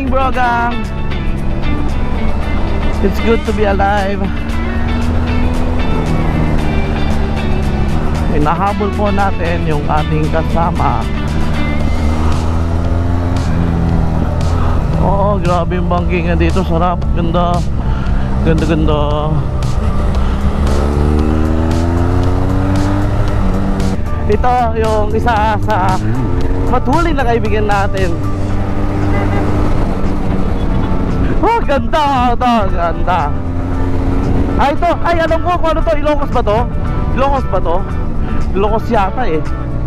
morning, bro gang. It's good to be alive. Hinahabol po natin yung ating kasama. Oh, grabe yung bangkingan dito. Sarap, ganda. Ganda. Ito yung isa sa matuloy na kaibigan natin. Oh, ganda ito, ganda. Ay, ito, ay, alam ko kung ano to. Ilocos ba to? Ilocos ba to? Ilocos yata eh.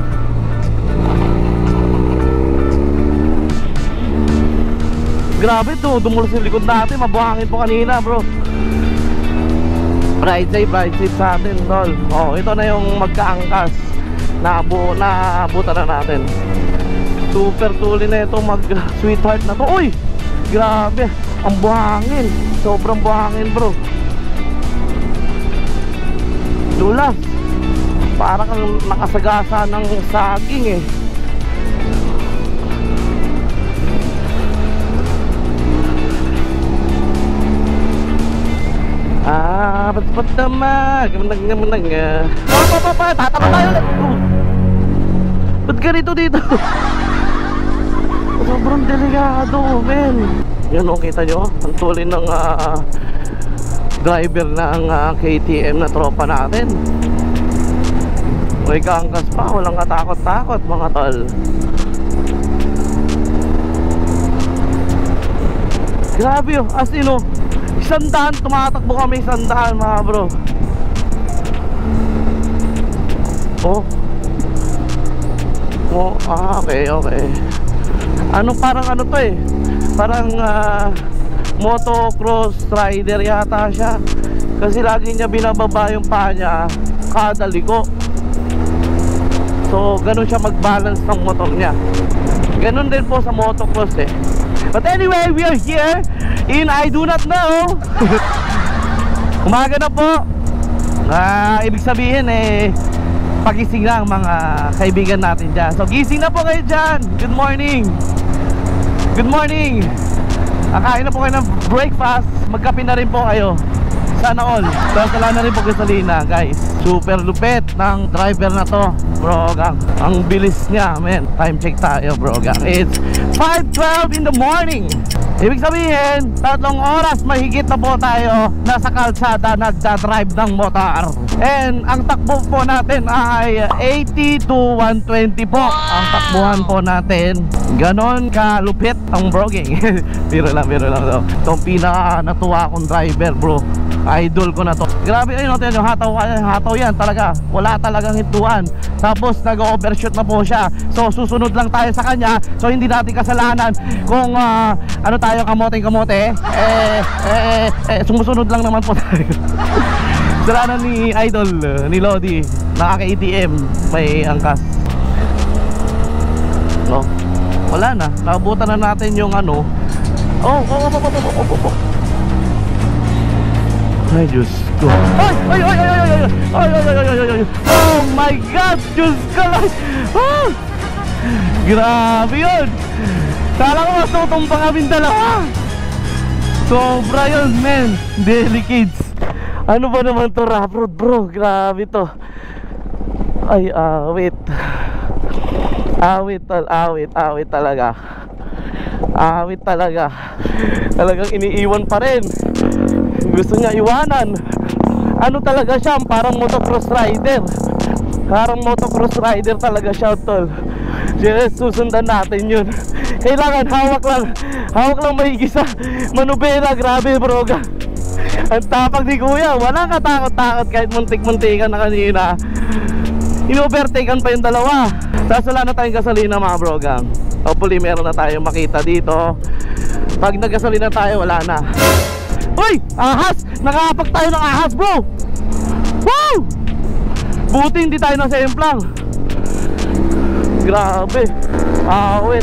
Grabe to, dumulos yung likod natin. Mabuhangin po kanina, bro. Bright side sa atin, tol. Oh, ito na yung magkaangkas. Naabutan na natin. Super tuloy na ito, mag sweetheart na to. Uy, grabe, ang buhangin. Sobrang buhangin, bro. Dulas. Parang kang nakasagasa ng saging eh. Ba't naman? Gamanag nga. Tatama tayo ulit. Ba't ganito dito? Sobrang delikado, men. Yan o, kita nyo? Ang tuloy ng driver ng KTM na tropa natin. May kaangkas pa, walang katakot-takot mga tol. Grabe o, as in o, 100, tumatakbo kami 100 mga bro. Okay. Ano, parang ano to eh, parang motocross rider yata siya. Kasi lagi niya binababa yung paa niya kada liko. So ganun siya mag-balance ng motor niya. Ganun din po sa motocross eh. But anyway, we are here in I do not know. Umaga na po. Ibig sabihin eh, pagising lang mga kaibigan natin dyan. So gising na po kayo dyan. Good morning. Good morning. Kakain na po kayo ng breakfast. Magkape na rin po kayo. Sana all. Wala na rin po gasolina, guys. Super lupit ng driver na to, bro gang. Ang bilis niya, man. Time check tayo, bro gang. It's 5:12 in the morning. Ibig sabihin, 3 oras mahigit na po tayo nasa kalsada nagdadrive ng motor. And ang takbo po natin ay 80 to 120 po. Ang takbuhan po natin. Ganon kalupit ang brogging. Biro lang to. Itong pinaka natuwa akong driver, bro. Idol ko na to. Grabe, ayun natin yung hataw yan talaga. Wala talagang hintuan. Tapos nag-overshoot na po siya. So susunod lang tayo sa kanya. So hindi natin kasalanan kung ano tayo, kamote. Sumusunod lang naman po tayo. Kasalanan ni Idol, ni Lodi. Nakaka-ATM, may angkas. No, wala na. Nakabutan na natin yung ano. Ay, Diyos ko. Ay! Oh my God! Diyos ko lang! Grabe yun! Kala ko mas tutumpang kaming dalawa! Sobra yun, men! Delicates! Ano ba naman to, rough road, bro? Grabe to. Ay, awit talaga. Awit talaga. Talagang iniiwan pa rin. Gusto niya iwanan. Ano talaga siya, parang motocross rider. Parang motocross rider talaga siya, tol. Yes, susundan natin yun. Kailangan hawak lang mahigis sa manubela. Grabe, bro. Ang tapang ni kuya, walang katakot-takot kahit muntik-muntikan na kanina. In-overtaken pa yung dalawa. Tapos wala na tayong gasolina, mga bro gang. Hopefully meron na tayong makita dito. Pag naggasolina tayo, wala na. Uy! Ahas! Nakakapag tayo ng ahas, bro! Wow! Buti hindi tayo nasa emplang. Grabe. Awit.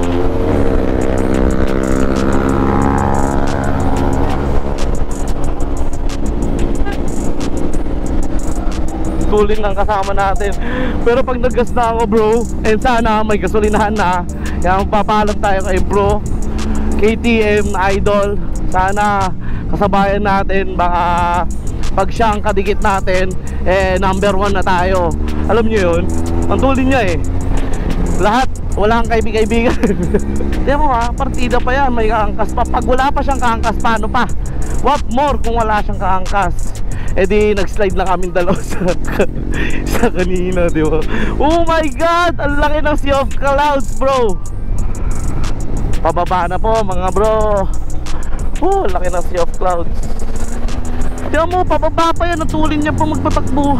Tuloy lang kasama natin. Pero pag naggas na ako, bro, and sana may gasolinahan na. Kaya magpapalam tayo kay bro KTM idol. Sana kasabayan natin. Baka pag siya ang kadikit natin, eh number 1 na tayo. Alam nyo yun, ang tulin niya eh, lahat wala kang kaibigan. Di mo ha, partida pa yan, may kaangkas pa. Pag wala pa siyang kaangkas, paano pa? What more kung wala siyang kaangkas? Eh di nag-slide lang kami dalawa sa kanina, di ba? Oh my God, ang laki ng Sea of Clouds, bro. Pababa na po mga bro. Oh, laki ng Sea of Clouds. Tiyan mo, pababa pa yan, natulin niya pa magpatakbo.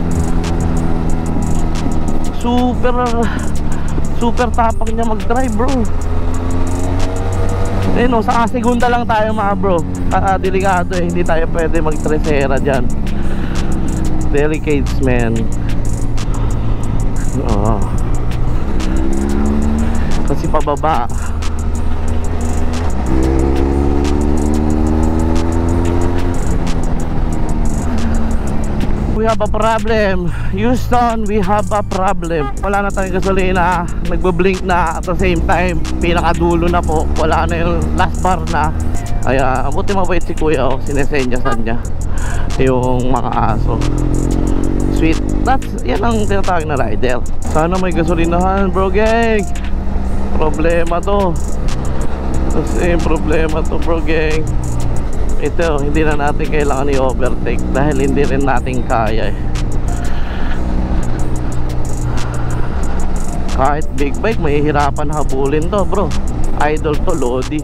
Super tapang niya mag-drive, bro. Eh no, sa segunda lang tayo mga bro. Delikado eh, hindi tayo pwede mag-tresera dyan. Delicates, man. Kasi pababa. We have a problem, Houston, we have a problem. Wala na tayong gasolina, nagbo-blink na at the same time, pinakadulo na po, wala na yung last bar na. Kaya buti mabait si kuya, sinesenyasan niya yung mga aso. Sweet, yan ang tinatawag na rider. Sana may gasolinahan, bro gang. Problema to. Kasi problema to, bro gang. Ito, hindi na natin kailangan i-overtake dahil hindi rin natin kaya eh. Kahit big bike, mahihirapan habulin to, bro. Idol to, Lodi.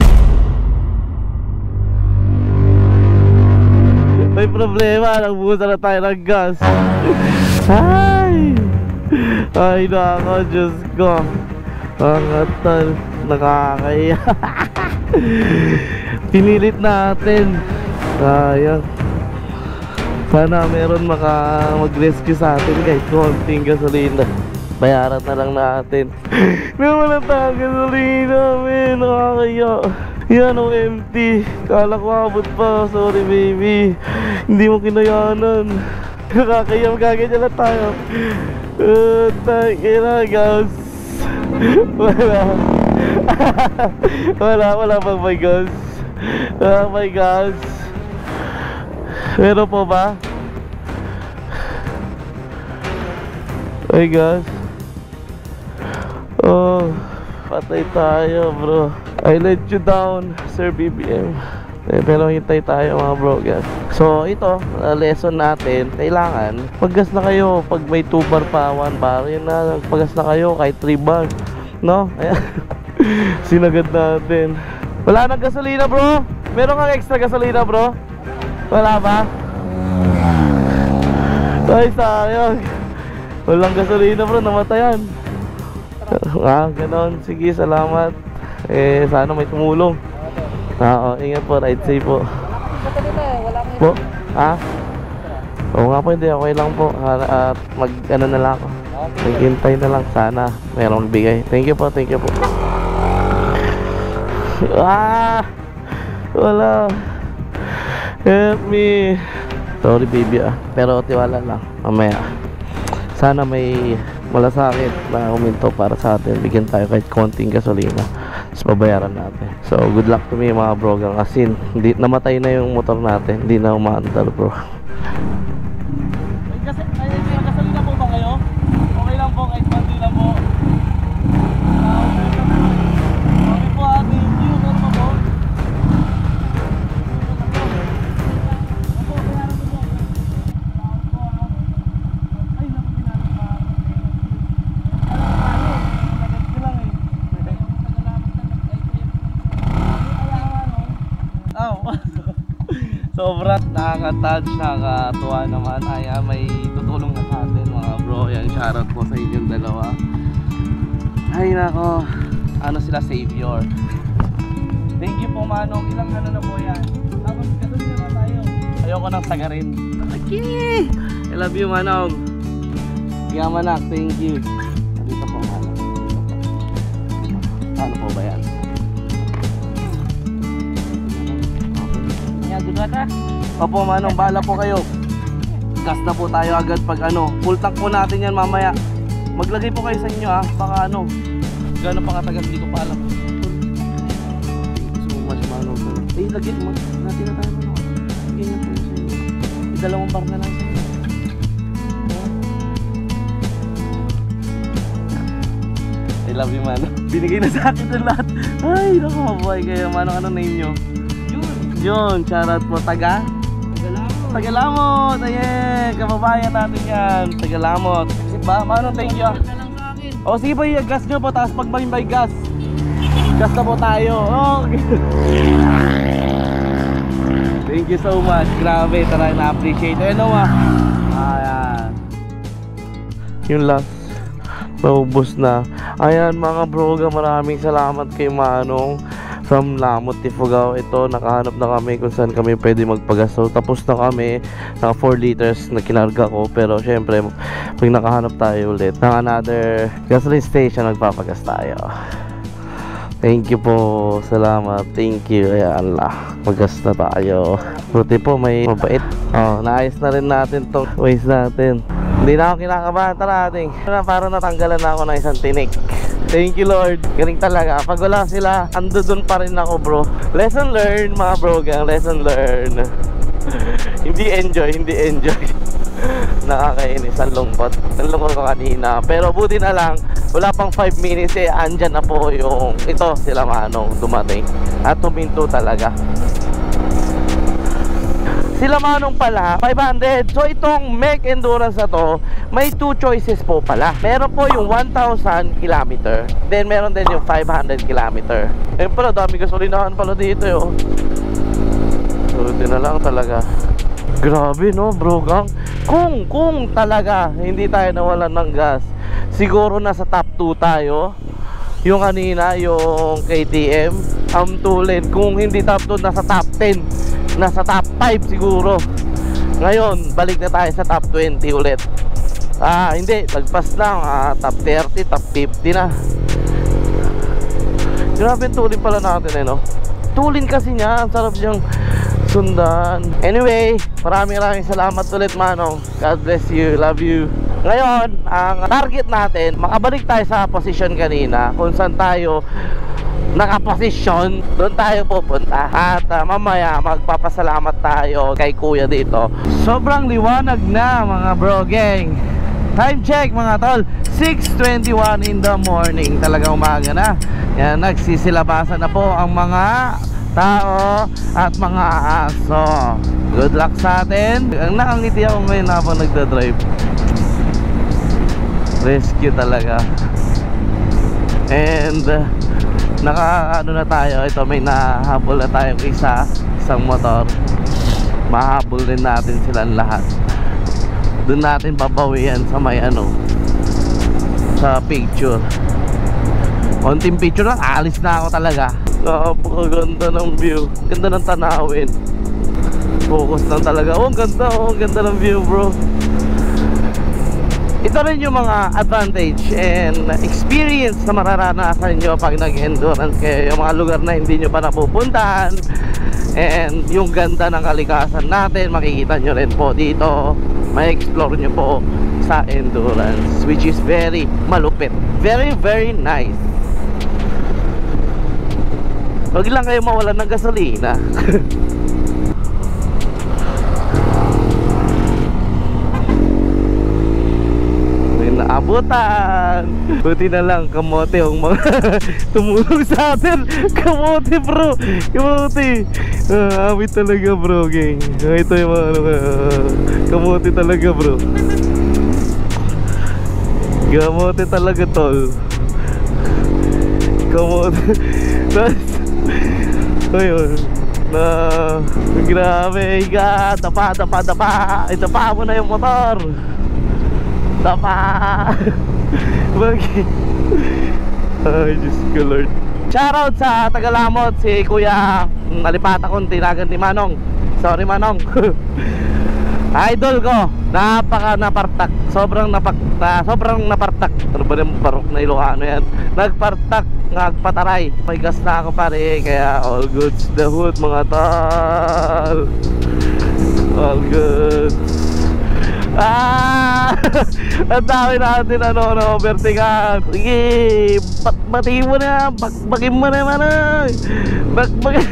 May problema, nagbusa na tayo ng gas. Ay nako, Diyos ko. Ang atal, nakakaya. Pinilit natin. Sayang. Sana meron mag-rescue sa atin guys. Konting gasolina. Bayaran na lang natin. May wala tayong gasolina, man. Nakakaya. Yan o, empty. Kala ko abot pa. Sorry baby. Hindi mo kinayanan. Nakakaya, magaganyan na tayo. Tangina guys. Wala pang my gosh. Oh my gosh. Meron po ba? My gosh. Oh, patay tayo bro. I let you down, Sir BBM. Pero hintay tayo mga bro guys. So ito, lesson natin. Kailangan paggas na kayo. Pag may 2 bar pa, 1 bar, yun na, paggas na kayo kahit 3 bar. No? Ayan. Sinagad natin. Wala nang gasolina bro. Meron kang extra gasolina bro? Wala ba? Ay sayang. Walang gasolina bro, namatayan. Ganon. Sige, salamat. Sana may tumulong. Ingat po, ride safe po. Po? Oo nga po, hindi, okay lang po. At mag-ano na lang ako. Naghintay na lang, sana mayroong bigay. Thank you po, thank you po. Wala. Help me. Sorry baby pero tiwala lang. Mamaya sana may malasakit na huminto para sa atin. Bigyan tayo kahit konting gasolina. Tapos babayaran natin. So good luck to me mga bro. Kasi hindi, namatay na yung motor natin. Hindi na umaandar bro. May gasolina po ba kayo? Okay lang po, kahit konti lang po. Okay po thank you. Meron pa po? Sobrang nakaka-touch, nakakatuwa naman. May tutulong na sa atin mga bro. Yan, shoutout po sa inyong dalawa. Ay nako, ano sila, savior. Thank you po Manong. Ilang ano na po yan. Tapos gasolina na tayo. Ayoko nang sagarin. Okay, I love you Manong. Yamanak, thank you. Dito po Manong. Ano po ba yan? Opo Manong, bahala po kayo. Gas na po tayo agad pag ano. Full tank po natin yan mamaya. Maglagay po kayo sa inyo baka ano, gano'n pa katagal, hindi ko pa alam. much manong. Eh, lagyan mo. Natin na tayo manong. Ganyan po sa inyo. Dalawang bar na lang sa inyo. I love you, Manong. Binigay na sa akin ng lahat. Ay, nakaboy kayo. Manong, ano name nyo? Yun, shoutout po. Tagalamot. Ayan, kababayan natin yan. Tagalamot. Kasi ba, Manong, thank you. O, sige po, i-gas nyo po. Tapos pag may gas, gas na po tayo. Okay. Thank you so much. Grabe, tara, na-appreciate. Ano ba? Ayan. Yung last, naubos na. Ayan mga broga, maraming salamat kay Manong from Lamot, Ifugao. Ito, nakahanap na kami kung saan kami pwede magpagas. So, tapos na kami. Naka 4 liters na kinarga ko. Pero syempre, pag nakahanap tayo ulit ng another gasoline station, magpapagas tayo. Thank you po. Salamat. Thank you. Ayan lah. Magas na tayo. Buti po may mabait. Oh, naayos na rin natin tong waste natin. Hindi na ako kinakabahan. Tara ating. Parang natanggalan na ako ng isang tinik. Thank you Lord. Galing talaga. Pag wala sila, ando dun pa rin ako bro. Lesson learned mga bro gang. Lesson learned. Hindi enjoy. Nakakainis. Ang lungkot. Ang lungkot ko kanina. Pero buti na lang, wala pang 5 minutes eh, andyan na po yung ito, sila Manong dumating. At tuminto talaga. Sila Manong pala, 500. So itong Mek Endurance na to, may 2 choices po pala. Meron po yung 1,000 km. Then meron din yung 500 km. Eh pala, dami gasolinahan pala dito yo. So ito na lang talaga. Grabe no bro gang. Kung talaga hindi tayo nawalan ng gas, siguro nasa top 2 tayo. Yung kanina, yung KTM, tulin. Kung hindi top 2, nasa top 10, nasa top 5 siguro. Ngayon, balik na tayo sa top 20 ulit. Hindi, lagpas lang. Top 30, top 50 na. Grabe yung tulin pala natin no. Tulin kasi niya, ang sarap niyang sundan. Anyway, maraming salamat ulit Manong. God bless you, love you. Ngayon, ang target natin, makabalik tayo sa position kanina, kung saan tayo nakaposisyon, doon tayo pupunta. At mamaya magpapasalamat tayo kay kuya dito. Sobrang liwanag na mga bro gang. Time check mga tol, 6:21 in the morning. Talagang umaga na. Yan, nagsisilabasan na po ang mga tao at mga aso. Good luck sa atin. Ang nakangiti ako ngayon habang nagdadrive. Rescue talaga. And naka-ano na tayo. Ito, may nahabol na tayong isang motor. Mahabol din natin silang lahat. Doon natin babawian sa may sa picture. Konting picture lang, alis na ako talaga. Napakaganda ng view. Ganda ng tanawin. Focus lang talaga. Ang ganda ng view bro. Ito rin yung mga advantage and experience na mararanasan nyo pag nag-endurance kayo. Yung mga lugar na hindi nyo pa napupuntahan. And yung ganda ng kalikasan natin, makikita nyo rin po dito. May explore nyo po sa endurance, which is very malupit. Very, very nice. Huwag lang kayo mawalan ng gasolina. May naabutan. Buti na lang kamote yung mga tumulong sa atin. Kamote bro. Kamote. Awit talaga bro gang. Ito yung mga kamote talaga bro. Kamote talaga tol. Kamote. Ayun na grabe ka. Tapa itapa mo na yung motor. Tapa. Bakit? Ay Diyos ko Lord. Shoutout sa Tagalamot, si Kuya Nalipata kong tinagan ni Manong. Sorry Manong. Idol ko, napartak. Sobrang napartak. Ano ba yung barok na Ilocano yan? Nagpartak, nagpataray. May gas na ako pare, kaya all goods the hood mga tal. All goods. Ang dami natin overtakean. Sige, batiin mo na. Bakbakin mo naman na. Bakbakin.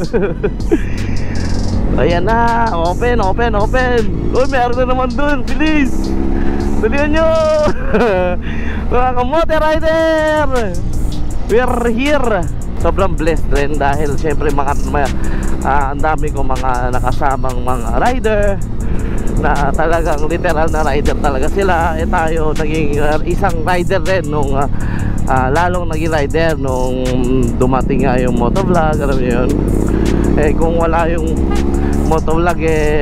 Ayan na, open. Uy, meron na naman dun. Bilis. Dalihan nyo. Mga kamote rider, we're here. Sobrang blessed rin dahil syempre ang dami ko mga nakasamang mga rider na talagang literal na rider talaga sila. Tayo naging isang rider rin nung lalong naging rider nung dumating nga yung motovlog. Alam niyo yun, kung wala yung motovlog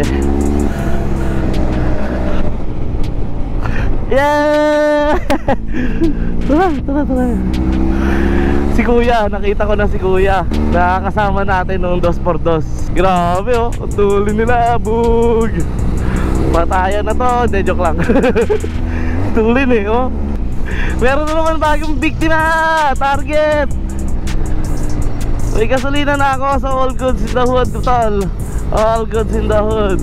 yeah. Tara. Si Kuya, nakita ko na si Kuya. Nakakasama natin nung 2x2. Grabe ang tuloy nila, bug. Patayan na to, hindi, joke lang. Tuloy meron na naman bagong biktima. Target. May gasolina na ako sa all goods in the hood, tol. All goods in the hood.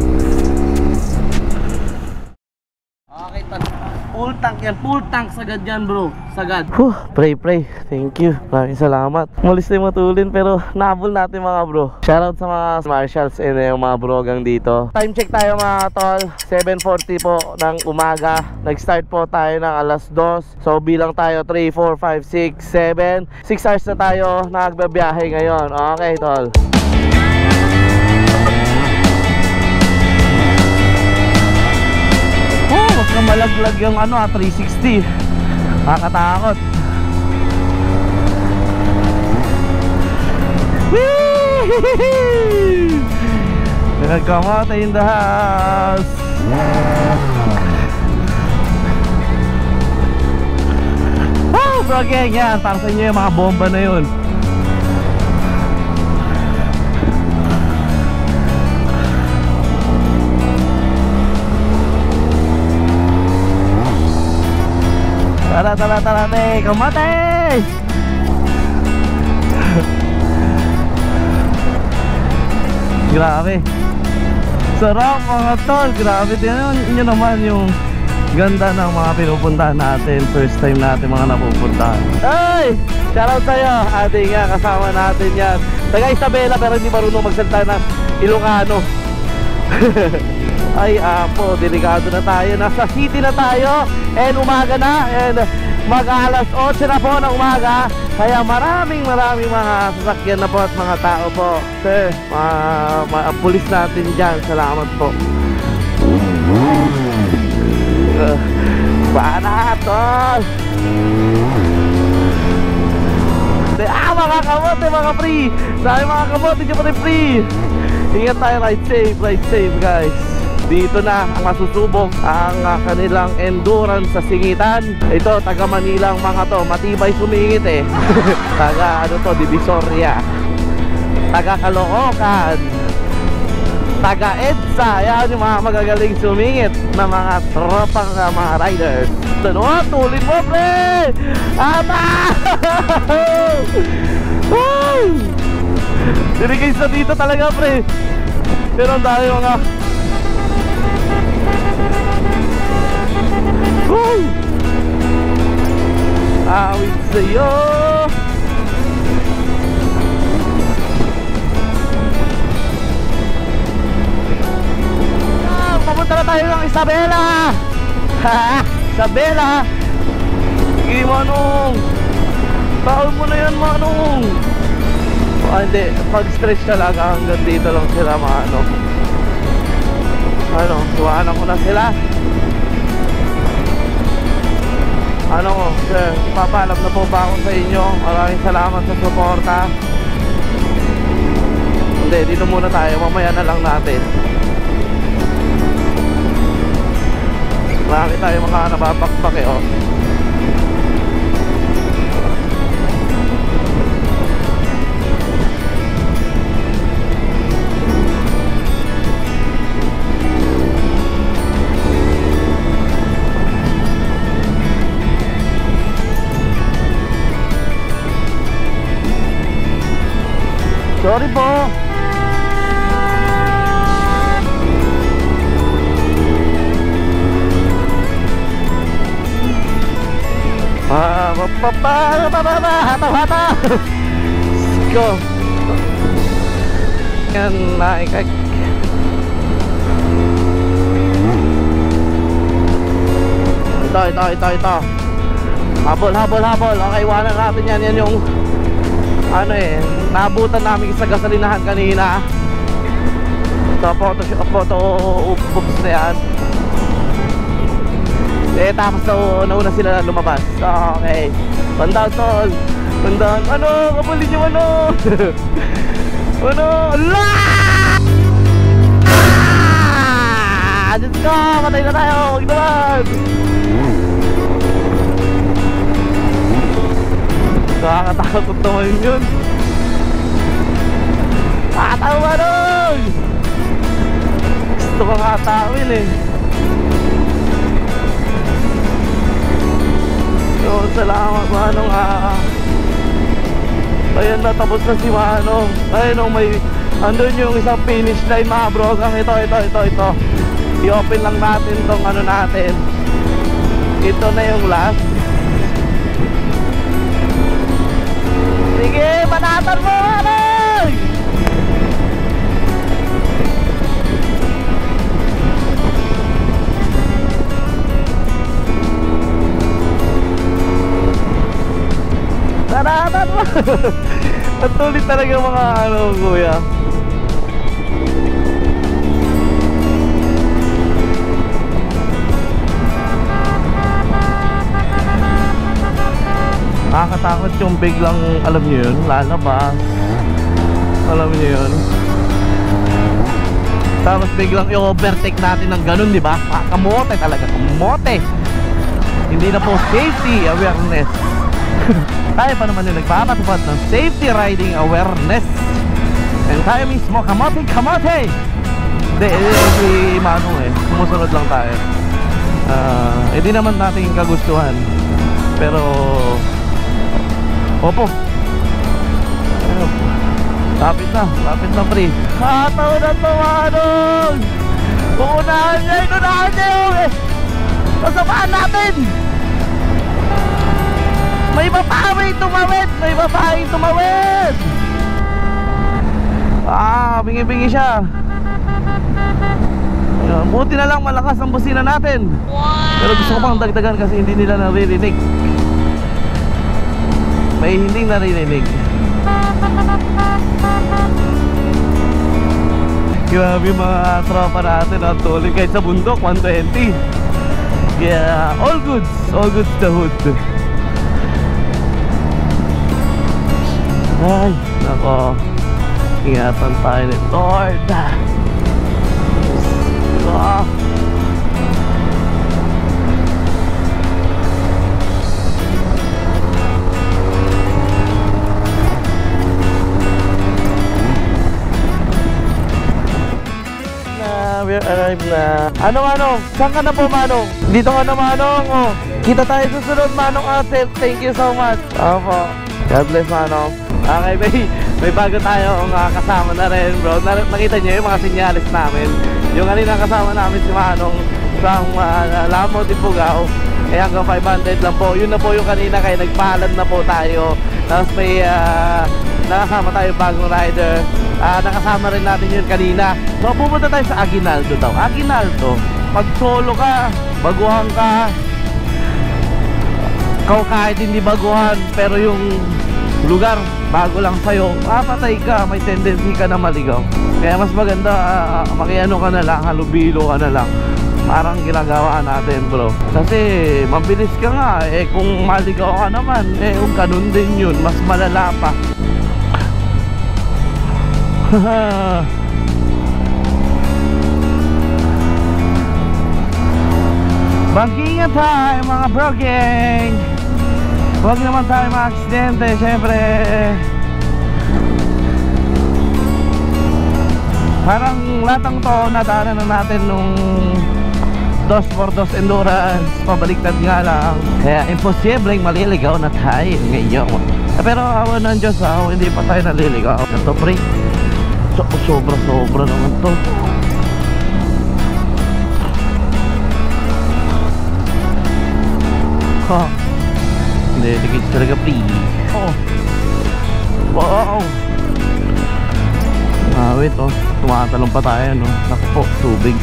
Okay, full tank sagad yan, bro. Sagad. Pray. Thank you. Maraming salamat. Malis na yung matulin pero nabol natin, mga bro. Shoutout sa mga marshals and yung mga brogang dito. Time check tayo, mga tol. 7:40 po ng umaga. Nag-start po tayo ng alas 2. So bilang tayo 3, 4, 5, 6, 7. 6 hours na tayo nagbabiyahe ngayon. Okay, tol. Huwag na malaglag yung 360. Nakakatakot. Nagkamata in the house. Bro gang, yan para sa inyo yung mga bomba na yun. Tara, kamate! Grabe. Sarap, mga tol. Grabe din nyo naman yung ganda ng mga pinupuntahan natin. First time natin mga napupuntahan. Ay! Shoutout sa'yo. Ating nga, kasama natin yan. Taga Isabela pero hindi marunong magsalita ng Ilocano. Ay po, delikado na tayo. Nasa city na tayo. And umaga na. And mag-alas 8 na po ng umaga. Kaya maraming mga sasakyan na po at mga tao po. Sir, mga pulis natin dyan. Salamat po. Paana, tol. Mga kamote, mga free. Sabi mga kamote, dyan pa rin free. Ingat tayo, ride safe guys. Dito na ang masusubok ang kanilang endurance sa singitan. Ito, taga Manila ang mga to. Matibay sumingit Taga Divisoria, taga Caloocan, taga EDSA. Yan yung mga magagaling sumingit na mga tropang mga riders. Tulin mo, pre! Dirigay sa dito talaga, pre. Pero ang dahil mga awit sa'yo. Papunta na tayo ng Isabela. Isabela. Sige, Manong. Taon mo na yan, Manong. Hindi, pag-stretch talaga hanggang dito lang sila, suwanan ko na sila. Sir, papaalap na po ba ako sa inyo? Maraming salamat sa suporta. Hindi, dito muna tayo. Mamaya na lang natin. Marami tayo mga nababakbak Sorry po. Hataw! Let's go! Yan, naikag. Ito. Habol. Okay, iwanan natin yan. Yan yung ano naabutan namin sa gasolinahan kanina. Ito, photo oops na yan. Tapos nauna sila lumabas. Okay. Pandaw tol. Ano? Kapulin nyo ano? Ano? Allah! Diyos ko! Patay na tayo! Huwag naman! Nakakatakot naman yun. Nakatawa nun! Gusto ko katawin So, salamat Manong. Ayan na, tapos na si Manong. Ayun may andun yung isang finish line mga bro. Ito i-open lang natin tong ano natin. Ito na yung last. Sige, manatan mo Manong! Manatan mo! Patulit talaga mga ano kuya. Nakakatakot yung biglang, alam nyo yun, lalabas. Alam nyo yun. Tapos biglang i-overtake natin ng ganun, di ba? Kamote talaga, kamote. Hindi na po safety awareness. Tayo pa naman yung nagpapatupad ng safety riding awareness. And tayo mismo, kamote! Hindi, si Manong sumusunod lang tayo. Hindi naman natin kagustuhan. Pero opo. Lapit na pre. Hataw na to Manong. Uunahan niya yung pasapaan natin. May babaeng tumawid. Bingi-bingi siya. Buti na lang malakas ang busina natin. Pero gusto ko pang dagdagan kasi hindi nila naririnig. May hindi naririnig. Grabe mga tropa natin ang tuloy kahit sa bundok 120. Yeah, all goods the hood. Ay, nako. Ingatan tayo ni Lord. We arrived na. Manong? Saan ka na po Manong? Dito ka na Manong. Kita tayo susunod Manong ate. Thank you so much. Opo. God bless Manong. Okay, may bago tayo kasama na rin bro. Nakita niyo yung mga sinyalis namin. Yung kanina kasama namin si Manong from Lamo de Pugao. Kaya hanggang 500 lang po. Yun na po yung kanina kaya nagpaalam na po tayo. Tapos may nakasama tayo bagong rider. Nakasama rin natin yun kanina. So pupunta tayo sa Aguinaldo daw. Aguinaldo, pag solo ka, baguhan ka, kahit hindi baguhan, pero yung lugar bago lang sa'yo, papatay ka, may tendency ka na maligaw. Kaya mas maganda makiano ka na lang, halubilo ka na lang. Parang ginagawa natin bro. Kasi mabilis ka nga kung maligaw ka naman ganun din yun, mas malala pa. Bangkingan tayo mga bro gang. Huwag naman tayo ma-aksidente. Siyempre parang latang to nadaanan na natin nung 2x2 endurance. Pabaliktad nga lang. Kaya imposibleng maliligaw na tayo ngayon. Pero awa ng Diyos hindi pa tayo naliligaw. Ito pre, sobra naman to. delikate talaga, please. Oh. Wow. Wait, oh. Tumatalong pa tayo, no? Naku po, tubig.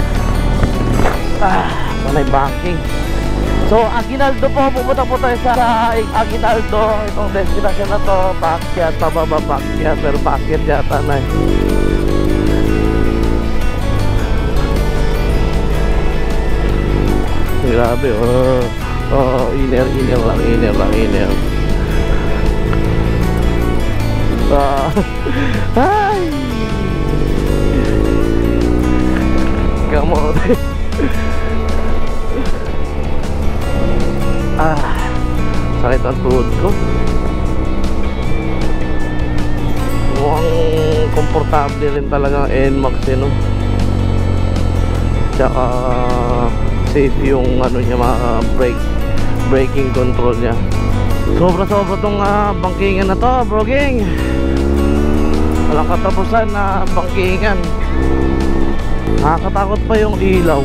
Sanay banking. So, Aguinaldo po, pupunta po tayo sa Aguinaldo. Itong destination na to, paakyat, pababa, paakyat. Pero paakyat yata na eh. Grabe, oh. Oh, iner lang. Ay! Kamote. Sakit ang tuhod ko. Mukhang komportable rin talaga ang NMAX no. Tsaka safe yung ano niya, mga braking control niya. Sobra tong bangkingan na to, bro gang. Walang katapusan na bangkingan. Nakakatakot pa yung ilaw.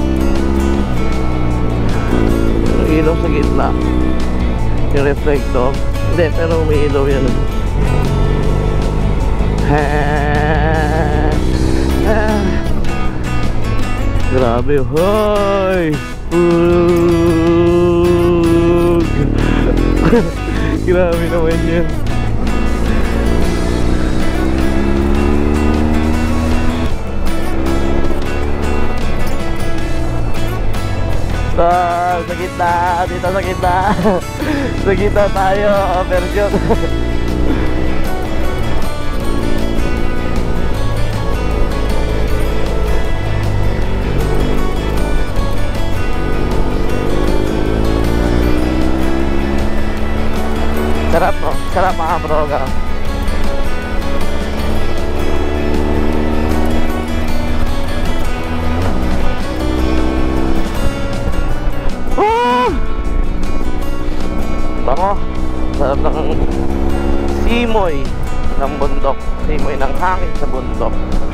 Yung ilaw sa gitna, yung reflector. Hindi, pero may ilaw yan. Grabe, hoy! Grabe naman yan. Sa gitna, dito sa gitna. Sa gitna tayo, version. Sarap no? Sarap mga broga. Bango. Sarap ng simoy ng bundok. Simoy ng hangin sa bundok.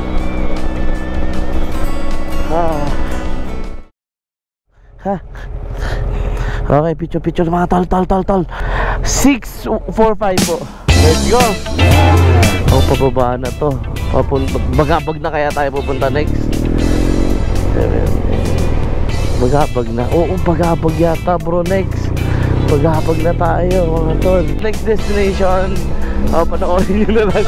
Okay, picture mga tol. 645 po. Let's go. Pababa na to. Bagabag na kaya tayo pupunta next. Bagabag na. Oo, bagabag yata bro next. Bagabag na tayo mga tol. Next destination, panoorin nyo na lang.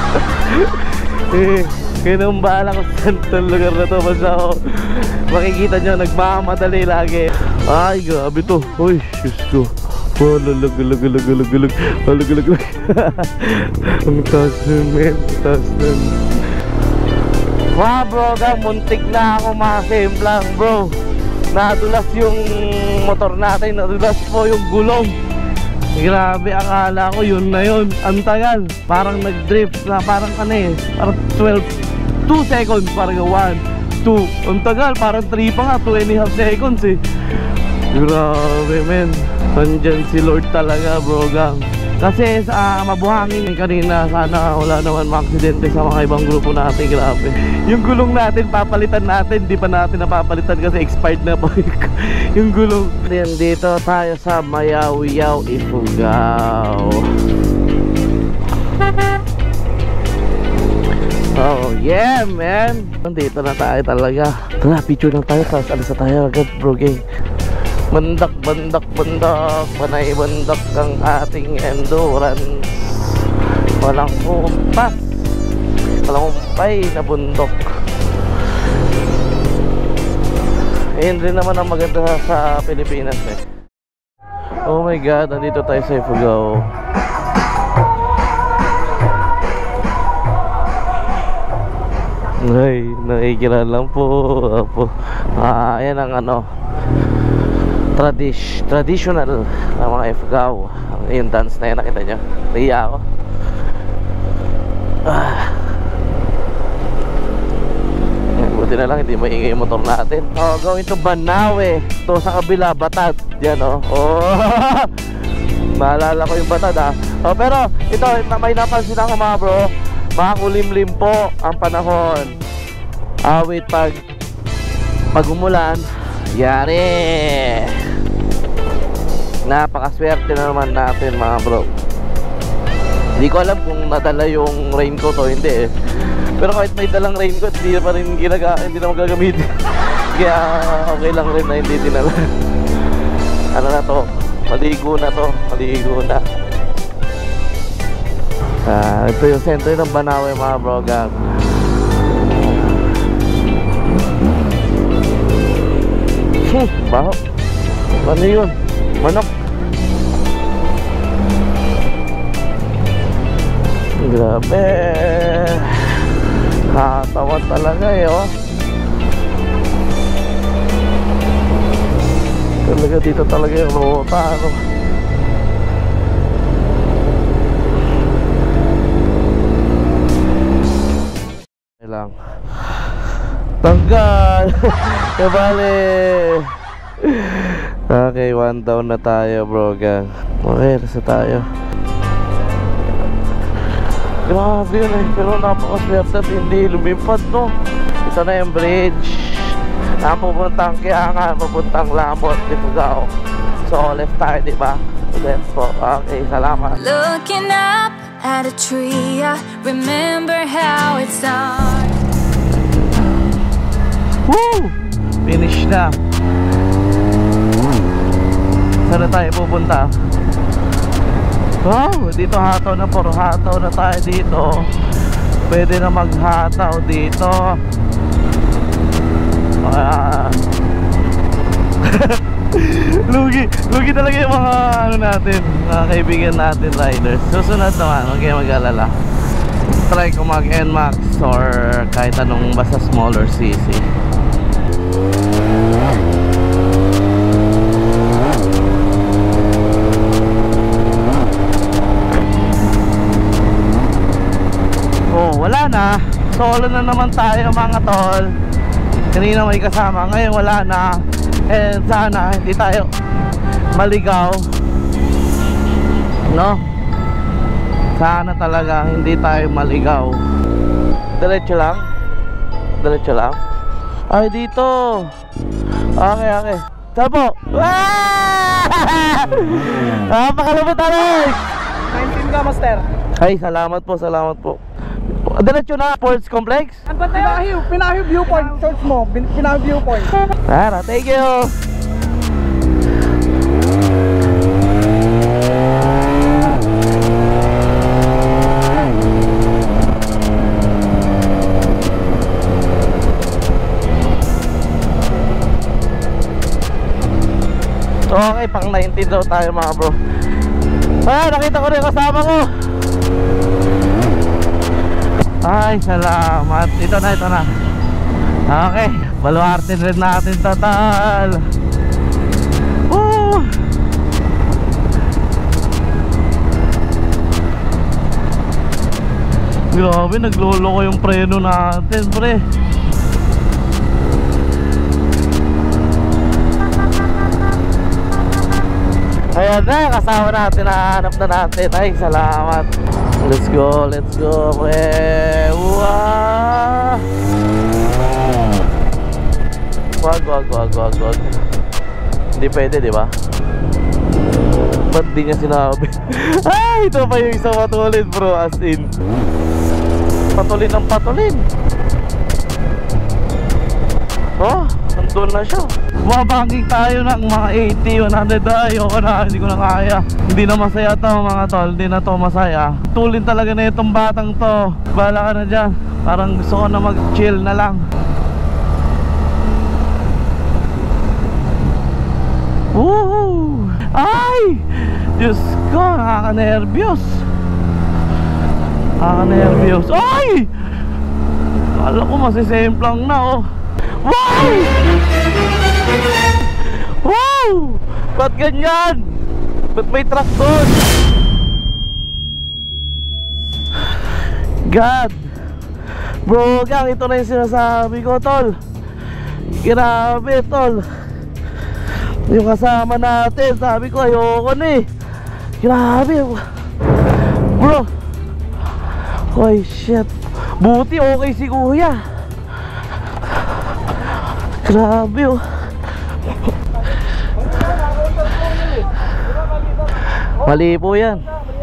Kaya nang bahala kung saan itong lugar na to. Basta makikita nyo, nagmamadali lagi. Ay, grabe to. Uy, Diyos ko. Oh, lalag. Ang taas nun, men. Taas nun. Wow, bro, muntik na ako makasimplang, bro. Nadulas yung motor natin, nadulas po yung gulong. Grabe, akala ko yun na yun. Ang tagal, parang nag-drift na, parang parang 2 seconds, parang 1, 2. Ang tagal, parang 3 pa nga, 2.5 seconds eh. Grabe men, nandyan si Lord talaga bro gang. Kasi mabuhangin kanina, sana wala naman ma-aksidente sa mga ibang grupo natin. Grabe, yung gulong natin papalitan natin, di pa natin napapalitan kasi expired na po yung gulong. Dito tayo sa Mayaw-Yaw, Ifugao. Oh yeah man, dito na tayo talaga. Tara, picture lang tayo, tapos alis na tayo agad bro gang. Bandak, panay bandak ang ating endurance. Walang kumpas, walang kumpay na bundok. Ayun rin naman ang maganda sa Pilipinas eh. Oh my god, nandito tayo sa Ifugao. Ay, nakikilala lang po. Ayan ang traditional ng mga Ifugao. Yung dance na yun, nakita nyo? Naiya ako. Buti na lang hindi maingay yung motor natin. Going to Banawe. Ito sa kabila, Batad. Yan Maalala ko yung Batad pero ito, may napansin ako mga bro. Makulimlim po ang panahon. Wait, pag umulan, yari. Napakaswerte na naman natin mga bro. Hindi ko alam kung nadala yung raincoat o hindi eh. Pero kahit may dalang raincoat, hindi pa rin hindi naman gagamitin. Kaya okay lang rin na hindi dinala. Ano na to? Maligo na to. Maligo na. Ito yung sentro ng Banawe mga bro gang. Baho. Ano yun? Manok. Grabe. Katawan talaga eh oh. Talaga dito talaga yung ruta ano. Lang tanggal. Kabali. Okay, 1 down na tayo bro gang. Okay, nasa tayo. Grabe yun eh. Pero napakaswerte at hindi lumipad no. Ito na yung bridge. Napupuntang Kiangan, papuntang Lamot, Ifugao. So left tayo diba? Left po. Okay, salamat. Looking up at a tree, I remember how it started. Woo! Finish na. Saan na tayo pupunta? Wow! Dito hataw na, puro hataw na tayo dito. Pwede na maghataw dito. Lugi talaga yung mga ano natin, mga kaibigan natin riders. Susunod naman, huwag kayo mag-alala. Try ko mag-NMAX or kahit anong basta smaller CC. Oh, wala na. Solo na naman tayo mga tol. Kanina may kasama, ngayon wala na. And sana hindi tayo maligaw, no? Sana talaga hindi tayo maligaw. Diretso lang. Diretso lang. Ay dito. Okay, okay. Saan po? Pakalabot tayo. 19 ka master. Ay salamat po, salamat po. Diretso na, Sports Complex. Pinahiw viewpoint. Search mo, Pinahiw viewpoint. Tara, thank you. Okay, pang 19 daw tayo mga bro. Nakita ko rin kasama ko. Ay, salamat. Ito na, ito na. Okay, baluarte rin natin total. Woo! Grabe, naglolo ko yung preno natin, pre. Ayan na, kasama natin, nahanap na natin. Ay, salamat. Let's go, pre. Wow! Wag. Hindi pwede, di ba? Ba't di niya sinabi? Ay, ito pa yung isang patulin, bro. As in, patulin ng patulin. Oh, nandun na siya. Mabangking tayo ng mga 80, 100 tayo. Hindi ko na kaya. Hindi na masaya to mga tol. Hindi na to masaya. Tulin talaga na itong batang to. Bahala ka na dyan. Parang gusto ko na mag chill na lang. Woohoo! Ay! Diyos ko, nakaka-nervyos. Nakaka-nervyos. Ay! Kala ko masisemplang na oh. Wow! Wow! Ba't ganyan? Ba't may truck doon? God! Bro, gang, ito na yung sinasabi ko, tol. Grabe, tol. Yung kasama natin, sabi ko ayoko na eh. Grabe. Bro. Hoy, shit. Buti okay si kuya. Grabe oh. Mali po yan.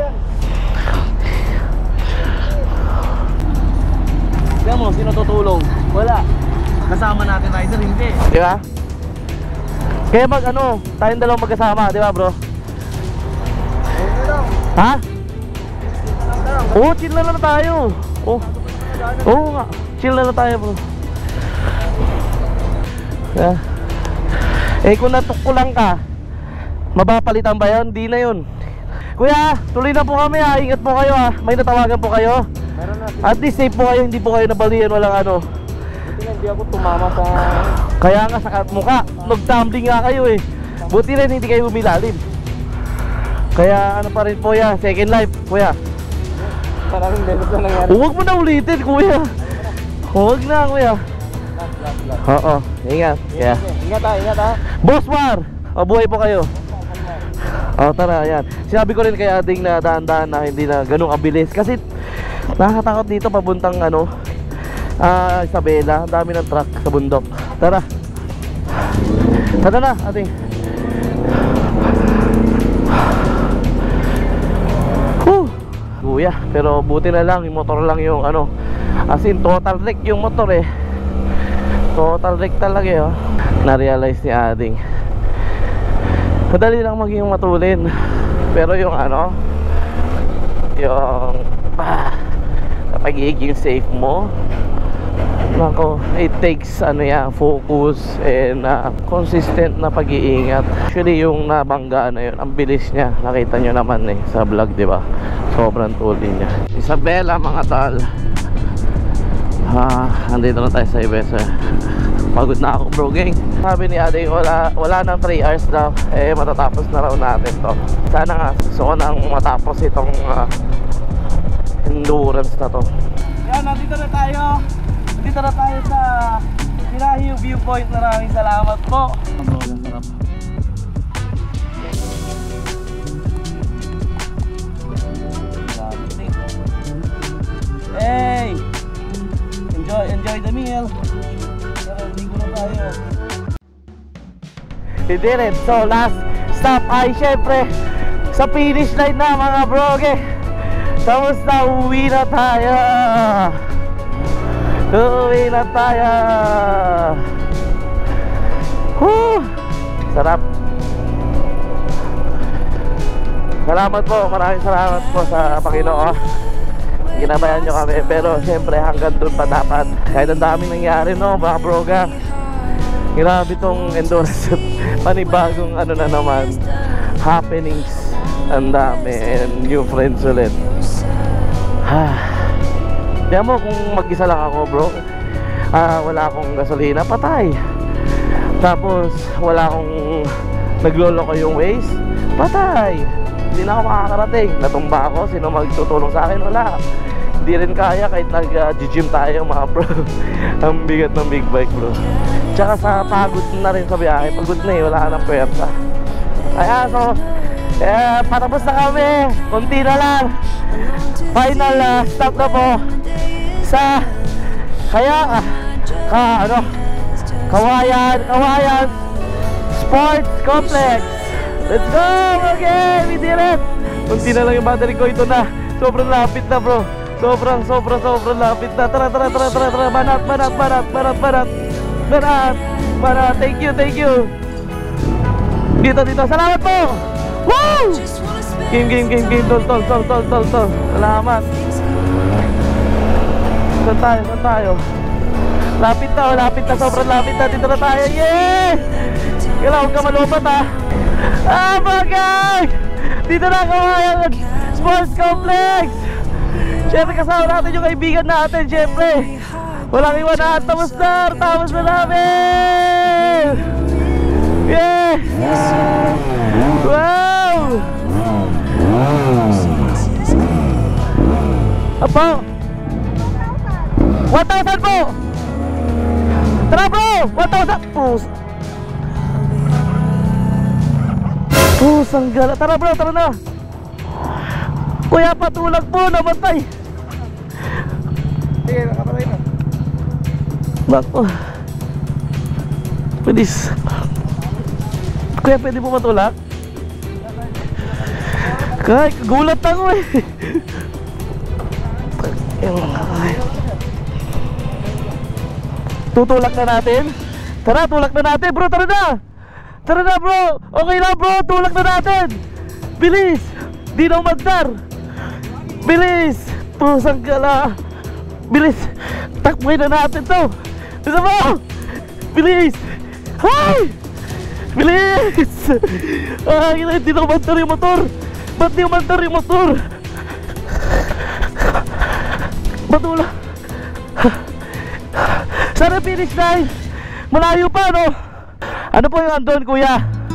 Diyan mo, sino tutulong? Wala. Kasama natin rider, hindi. Di ba? Kaya tayong dalawang magkasama, di ba bro? Ha? Oo, chill na lang tayo. Oo nga, chill na lang tayo bro. Kung natukulang ka, mapapalitan ba yun? Di na yun. Kuya, tuloy na po kami ha. Ingat po kayo ha. May natawagan po kayo. At least safe po kayo, hindi po kayo nabalian, walang ano. Hindi ako tumama sa... Kaya nga sa mukha, nag-tumbling nga kayo eh. Buti rin hindi kayo umilalim. Kaya ano pa rin po yan, second life kuya. Maraming beses na nangyari. Huwag mo na ulitin kuya. Huwag na kuya. Oo, ingat. Yeah. Ingat ha. Boss War, buhay po kayo. Tara, yan. Sinabi ko rin kay Ading na daan-daan na hindi na ganun kabilis. Kasi nakakatakot dito papuntang Isabela. Ang dami ng truck sa bundok. Tara. Tara na, Ading. Kuya, pero buti na lang yung motor lang yung as in total wreck yung motor eh. Total wreck talaga eh. Na-realize ni Ading madali lang maging matulin, pero yung yung pagiging safe mo, nako, it takes focus and consistent na pag-iingat. Actually yung nabangga na yun, ang bilis niya, nakita nyo naman eh sa vlog, di ba? Sobrang tuloy niya. Isabela mga tal. Andito na tayo sa Ibesa. Pagod na ako bro gang. Sabi ni Ate wala nang 3 hours daw. Matatapos na raw natin to. Sana nga gusto ko nang matapos itong endurance na to. Yan, nandito na tayo. Nandito na tayo sa Pinahiyo Viewpoint. Maraming salamat po. Ang sarap. Hey! Enjoy the meal. Ligo na tayo. We did it. So last stop ay syempre sa finish line na mga bro. Okay. Tapos na uwi na tayo. Uwi na tayo. Sarap. Salamat po. Maraming salamat po sa Panginoon. Ginabayan nyo kami, pero syempre hanggang doon pa dapat. Kahit ang daming nangyari no mga broga. Grabe tong endurance. Panibagong na naman happenings. Ang dami and new friends ulit. Diyan mo kung mag-isa lang ako bro, wala akong gasolina, patay. Tapos wala akong nagloloko yung waste, patay. Hindi na ako makakarating. Natumba ako, sino magtutulong sa akin? Wala. Hindi rin kaya kahit nag-gym tayo mga bro. Ang bigat ng big bike bro. Tsaka sa pagod na rin sa biyahe. Pagod na wala ka ng pwersa. Kaya so patapos na kami. Kunti na lang. Final stop na po sa Kawayan Sports Complex. Let's go! Okay, we did it! Kunti na lang yung battery ko, ito na. Sobrang lapit na bro. Sobrang lapit na. Tara. Banat. Thank you. Dito. Salamat po! Woo! Game. Tol. Salamat. Saan tayo? Lapit na. Sobrang lapit na. Dito na tayo. Yeah! Huwag ka malupat ha. Bagay! Dito na Kawayan Sports Complex. Siyempre kasama natin yung kaibigan natin. Siyempre walang iwanan. Tapos na namin. Yeah! Wow! Apo 1,000 po. Tara bro, 1,000 po. Pusang gala. Tara bro, tara na. Kuya, patulag po, namatay. Sige, nakapatay na. Bako. Pwedis. Kuya, pwede po matulak? Kahit gulat ako eh. Tutulak na natin. Tara, tulak na natin bro, tara na. Tara na bro, okay lang bro, tulak na natin. Bilis, di na umandar. Bilis, pusang gala. Bilis, takboy na natin to. Bisa mo, bilis. Hay, bilis. Ay, hindi na umandar yung motor. Ba't di umandar yung motor? Ba't wala? Sana finish line. Malayo pa, no? Ano po yung andon, kuya?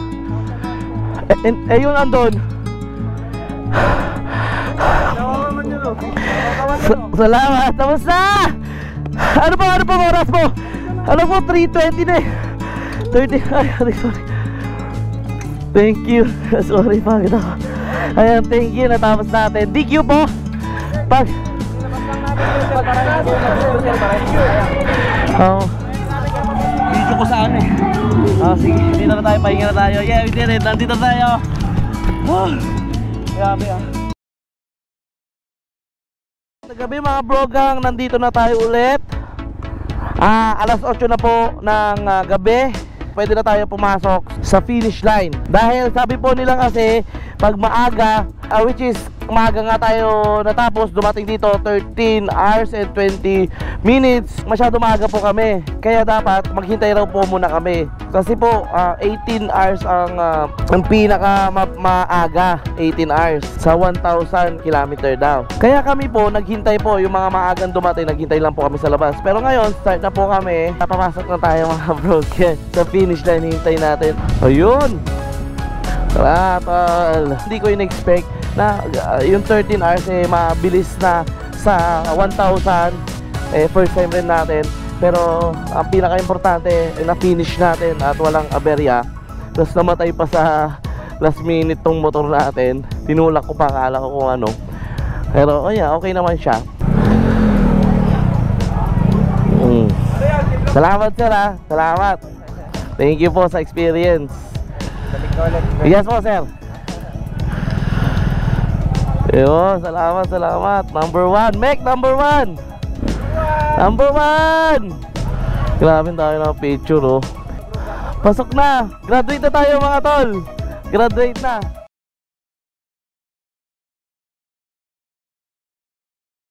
Yung andon. Salamat. Tapos na! Ano pa oras mo? Alam mo, 3:20 na eh. 30. Ay, sorry. Thank you. Sorry, pagod ako. Ayan, thank you. Natapos natin. DQ po. Pag... video ko sa ano eh. Sige, dito na tayo, pahinga na tayo. Yeah, we did it, nandito na tayo. Grabe ah. Gabi mga brogang, nandito na tayo ulit. Alas 8 na po ng gabi. Pwede na tayo pumasok sa finish line. Dahil sabi po nila kasi pag maaga, which is umaga nga tayo natapos, dumating dito 13 hours and 20 minutes. Masyado maaga po kami. Kaya dapat maghintay raw po muna kami. Kasi po 18 hours ang pinaka maaga, 18 hours sa 1,000 kilometer daw. Kaya kami po naghintay po, yung mga maagang dumating, naghintay lang po kami sa labas. Pero ngayon start na po kami. Napapasok na tayo mga broken sa finish line. Hintay natin. Ayun, tara tol. Hindi ko in-expect na yung 13 hours eh mabilis na sa 1,000. First time rin natin. Pero ang pinaka-importante na-finish natin at walang aberya. Tapos namatay pa sa last minute tong motor natin. Tinulak ko pa, akala ko kung ano. Pero yeah, okay naman siya. Salamat sir ha. Salamat. Thank you po sa experience. Yes po sir. Ayun, salamat. Number 1, Mek, number 1. Number 1. Grabe tayo ng picture oh. Pasok na. Graduate na tayo mga tol. Graduate na.